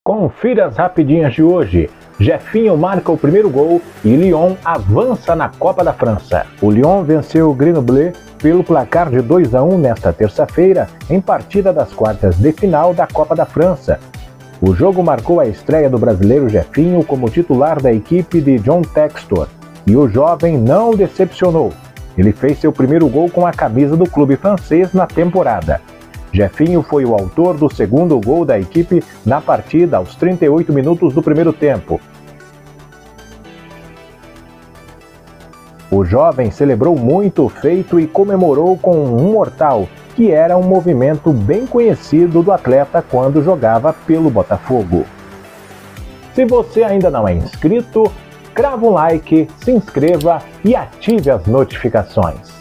Confira as rapidinhas de hoje. Jefinho marca o primeiro gol e Lyon avança na Copa da França. O Lyon venceu o Grenoble pelo placar de 2-1 nesta terça-feira, em partida das quartas de final da Copa da França. O jogo marcou a estreia do brasileiro Jefinho como titular da equipe de John Textor, e o jovem não decepcionou. Ele fez seu primeiro gol com a camisa do clube francês na temporada. Jefinho foi o autor do segundo gol da equipe na partida aos 38 minutos do primeiro tempo. O jovem celebrou muito o feito e comemorou com um mortal, que era um movimento bem conhecido do atleta quando jogava pelo Botafogo. Se você ainda não é inscrito, crava um like, se inscreva e ative as notificações.